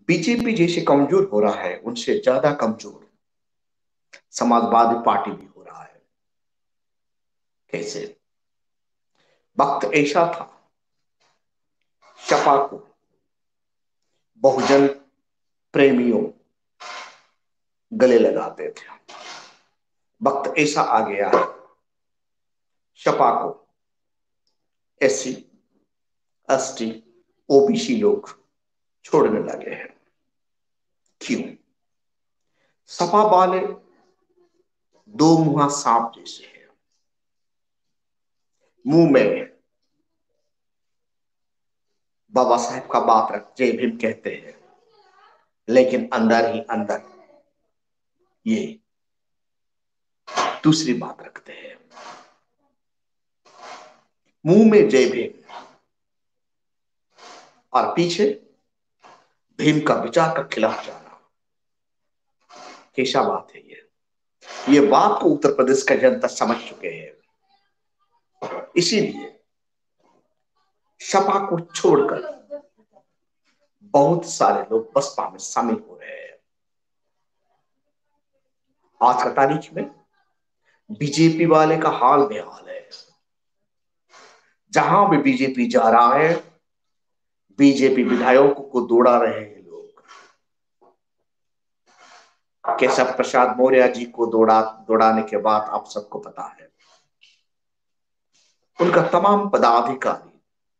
BJP जैसे कमजोर हो रहा है उनसे ज्यादा कमजोर समाजवादी पार्टी भी हो रहा है। कैसे? वक्त ऐसा था, सपा को बहुजन प्रेमियों गले लगाते थे। वक्त ऐसा आ गया है, सपा को एससी, एसटी, ओबीसी लोग छोड़ने लगे हैं। क्यों? सपा वाले दो मुहा सांप जैसे हैं। मुंह में बाबा साहेब का बात रख जय भीम कहते हैं, लेकिन अंदर ही अंदर ये दूसरी बात रखते हैं। मुंह में जय भीम और पीछे भीम का विचार का खिलाफ जाना। कैसा बात है ये बात को उत्तर प्रदेश का जनता समझ चुके हैं। इसीलिए सपा को छोड़कर बहुत सारे लोग बसपा में शामिल हो रहे हैं। आज का तारीख में बीजेपी वाले का हाल बेहाल है। जहां भी बीजेपी जा रहा है, बीजेपी विधायकों को दौड़ा रहे हैं लोग। केशव प्रसाद मौर्य जी को दौड़ाने के बाद आप सबको पता है, उनका तमाम पदाधिकारी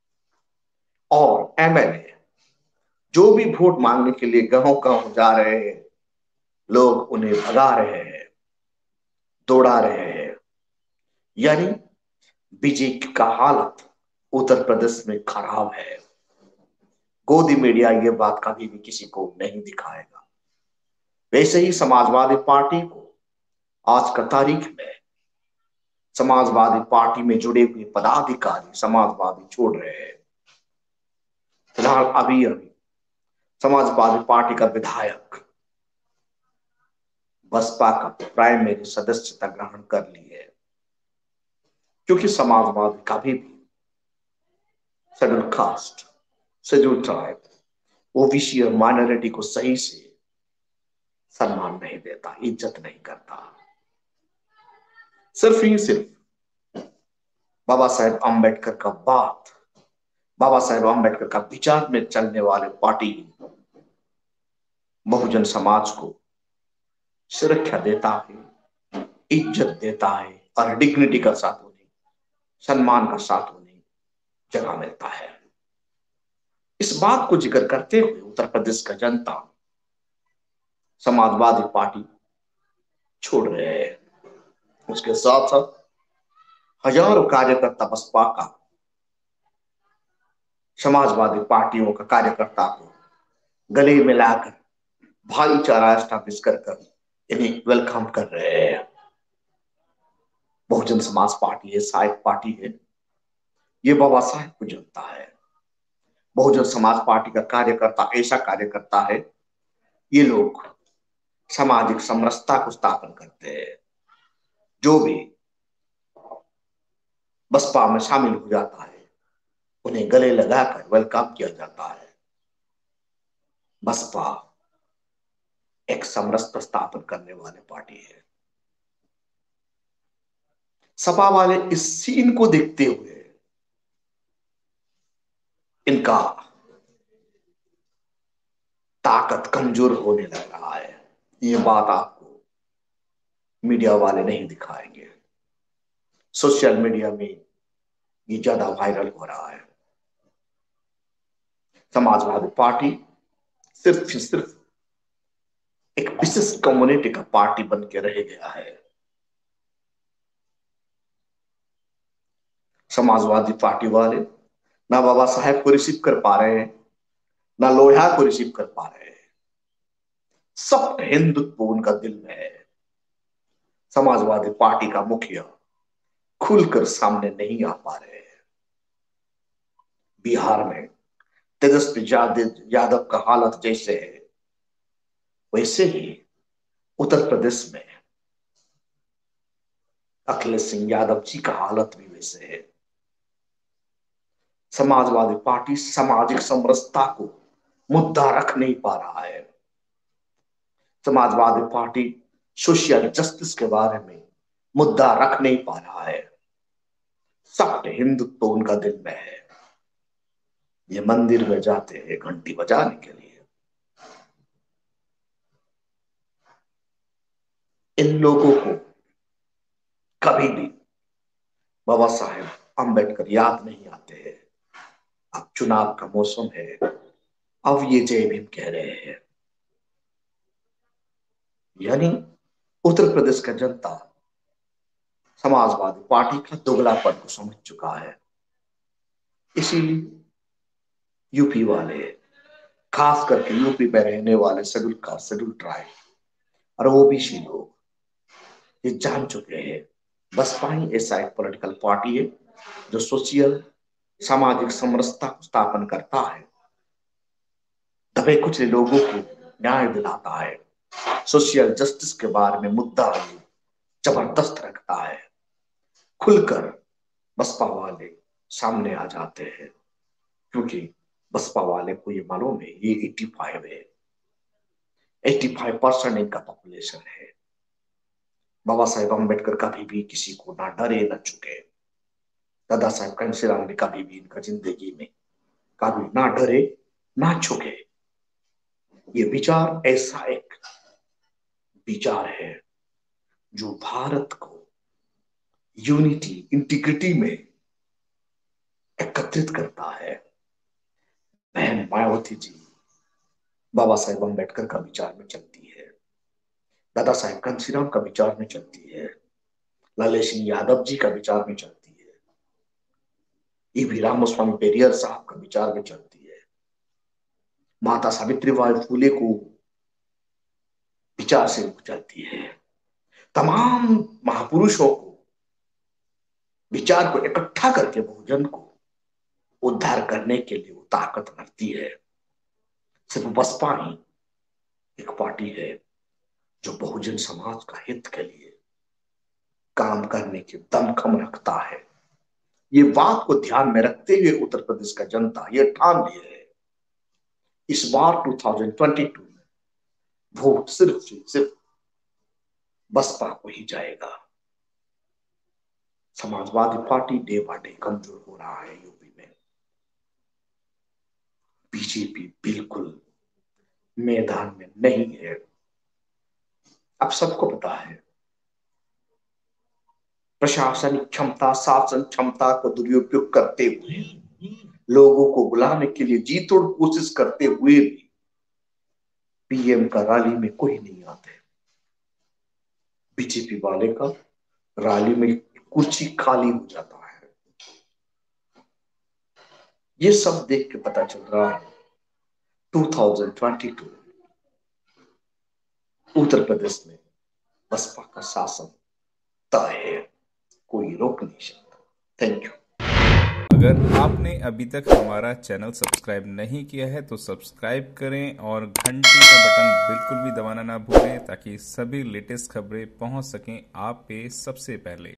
और एमएलए जो भी वोट मांगने के लिए गांव गांव जा रहे हैं, लोग उन्हें भगा रहे हैं, दौड़ा रहे हैं। यानी बीजेपी का हालत उत्तर प्रदेश में खराब है। गोदी मीडिया ये बात कभी भी किसी को नहीं दिखाएगा। वैसे ही समाजवादी पार्टी को आज का तारीख में समाजवादी पार्टी में जुड़े हुए पदाधिकारी समाजवादी छोड़ रहे हैं। फिलहाल अभी समाजवादी पार्टी का विधायक बसपा का प्राइमरी सदस्यता ग्रहण कर ली है, क्योंकि समाजवादी कभी भी schedule caste, schedule tribe, OBC और माइनॉरिटी को सही से सम्मान नहीं देता, इज्जत नहीं करता। सिर्फ ही सिर्फ बाबा साहेब अम्बेडकर का बात, बाबा साहेब अम्बेडकर का विचार में चलने वाले पार्टी बहुजन समाज को सुरक्षा देता है, इज्जत देता है और डिग्निटी का साथ उन्हें, सम्मान का साथ उन्हें जगह मिलता है। इस बात को जिक्र करते हुए उत्तर प्रदेश का जनता समाजवादी पार्टी छोड़ रहे हैं। उसके साथ साथ हजारों कार्यकर्ता बसपा का, समाजवादी पार्टियों का कार्यकर्ता को गले मिलाकर भाईचारा स्टैब्लिश कर इन्हें वेलकम कर रहे हैं। बहुजन समाज पार्टी है, साहिब पार्टी है, ये बाबा साहेब को जनता है। बहुजन समाज पार्टी का कार्यकर्ता ऐसा कार्यकर्ता है, ये लोग सामाजिक समरसता को स्थापन करते हैं। जो भी बसपा में शामिल हो जाता है, उन्हें गले लगाकर वेलकम किया जाता है। बसपा एक समरसता स्थापन करने वाली पार्टी है। सपा वाले इस सीन को देखते हुए इनका ताकत कमजोर होने लग रहा है। ये बात आपको मीडिया वाले नहीं दिखाएंगे। सोशल मीडिया में ये ज्यादा वायरल हो रहा है। समाजवादी पार्टी सिर्फ एक विशिष्ट कम्युनिटी का पार्टी बन के रह गया है। समाजवादी पार्टी वाले ना बाबा साहेब को रिसीव कर पा रहे हैं, ना लोहिया को रिसीव कर पा रहे हैं। सब हिंदुत्व उनका दिल में है। समाजवादी पार्टी का मुखिया खुलकर सामने नहीं आ पा रहे हैं। बिहार में तेजस्वी यादव का हालत जैसे है, वैसे ही उत्तर प्रदेश में अखिलेश सिंह यादव जी का हालत भी वैसे है। समाजवादी पार्टी सामाजिक समरसता को मुद्दा रख नहीं पा रहा है। समाजवादी पार्टी सोशल जस्टिस के बारे में मुद्दा रख नहीं पा रहा है। सख्त हिंदुत्व उनका दिल में है। ये मंदिर में जाते हैं घंटी बजाने के लिए। इन लोगों को कभी भी बाबा साहेब अंबेडकर याद नहीं आते हैं। अब चुनाव का मौसम है, अब ये जय भीम कह रहे हैं। यानी उत्तर प्रदेश का जनता समाजवादी पार्टी का दोगलापन को समझ चुका है। इसीलिए यूपी वाले, खास करके यूपी में रहने वाले शेड्यूल कास्ट, शेड्यूल ट्राइब और ओबीसी लोग ये जान चुके हैं बसपा ही ऐसा एक पॉलिटिकल पार्टी है जो सोशल सामाजिक समरसता को स्थापन करता है, दबे कुचले लोगों को न्याय दिलाता है, सोशल जस्टिस के बारे में मुद्दा जबरदस्त रखता है। खुलकर बसपा वाले सामने आ जाते हैं, क्योंकि बसपा वाले को ये मालूम है ये 85 है, 85% इनका पॉपुलेशन है। बाबा साहेब अम्बेडकर कभी भी किसी को ना डरे न चुके। दादा साहेब कंशीराम ने कभी भी इनका जिंदगी में कभी ना डरे ना झुके। ये विचार ऐसा एक विचार है जो भारत को यूनिटी, इंटीग्रिटी में एकत्रित करता है। बहन मायावती जी बाबा साहेब अम्बेडकर का विचार में चलती है, दादा साहेब कंशीराम का विचार में चलती है, लाले सिंह यादव जी का विचार में चलती है, ईवी रामस्वामी पेरियर साहब का विचार में चलती है, माता सावित्रीबाई फूले को विचार से चलती है। तमाम महापुरुषों को विचार को इकट्ठा करके बहुजन को उद्धार करने के लिए वो ताकत रखती है। सिर्फ बसपा ही एक पार्टी है जो बहुजन समाज का हित के लिए काम करने के दमखम रखता है। ये बात को ध्यान में रखते हुए उत्तर प्रदेश का जनता ये ठान लिए है इस बार 2022 वोट सिर्फ बसपा को ही जाएगा। Samajwadi party day by day कमजोर हो रहा है यूपी में। बीजेपी बिल्कुल मैदान में नहीं है। अब सबको पता है प्रशासनिक क्षमता, शासन क्षमता को दुरुपयोग करते हुए, लोगों को बुलाने के लिए जी तोड़ कोशिश करते हुए भी पीएम का रैली में कोई नहीं आते। बीजेपी वाले का रैली में कुर्सी खाली हो जाता है। ये सब देख के पता चल रहा है 2022 उत्तर प्रदेश में बसपा का शासन तय है, कोई रोक नहीं सकता। Thank you. अगर आपने अभी तक हमारा चैनल सब्सक्राइब नहीं किया है तो सब्सक्राइब करें और घंटी का बटन बिल्कुल भी दबाना ना भूलें ताकि सभी लेटेस्ट खबरें पहुंच सकें आप पे सबसे पहले।